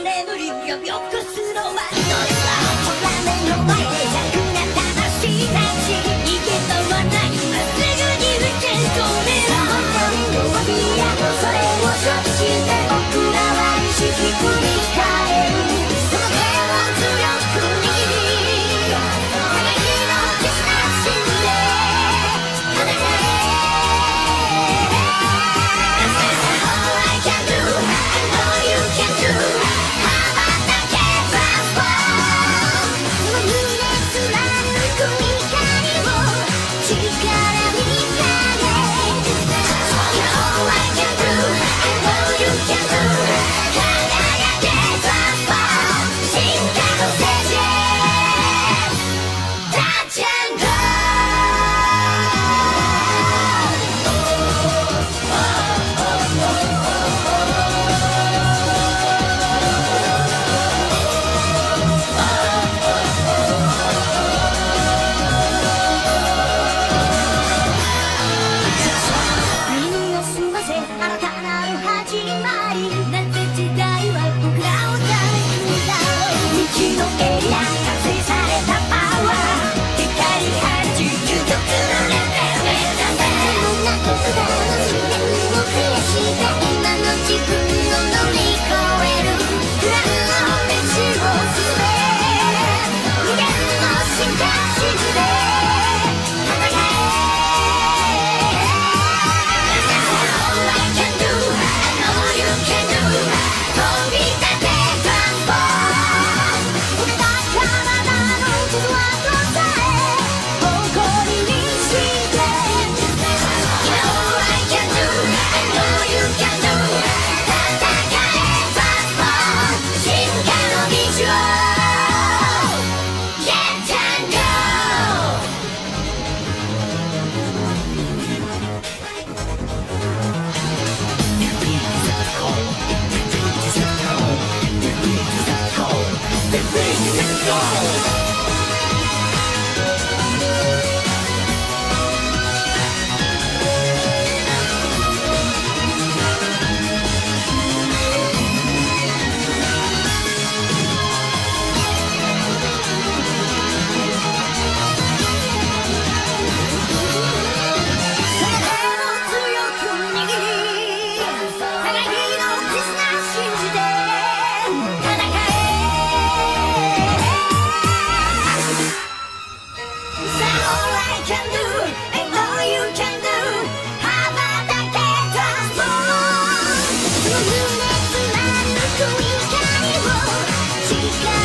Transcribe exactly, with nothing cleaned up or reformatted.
眠り呼び起こすのはどうさ。ほら目の前で楽な魂たち、逃げとはないまっすぐに受け止めろ。弱みやそれを処理して僕らは意識繰り返る。その手を強く握り、互いの絆信じて戦え。All I can do, I know you can do. 羽ばたけ transform。 その胸貫く光を力に変え。All I can do, I know you can do。 輝け transform。 進化のステージへ Touch and go。 耳を澄ませ新たなる始まり。なぜ時代は僕らを試すんだ。道のエリア完成されたパワー、光放ち究極のレベル目指せ。こんな僕らの試練をクリアして今の自分を乗り越える。不安の道を進め、無限の進化信じて戦え。All I can do, I know you can do。 飛び立て transform。 俺たち体の傷跡さえ誇りにして。 All I can do, I know you can do。 戦え transform。 進化の道を Get and go。その手を強く握り、互いの絆信じて戦え。さあ All I can do, I know you can do。 羽ばたけ transform。 その胸貫く光を力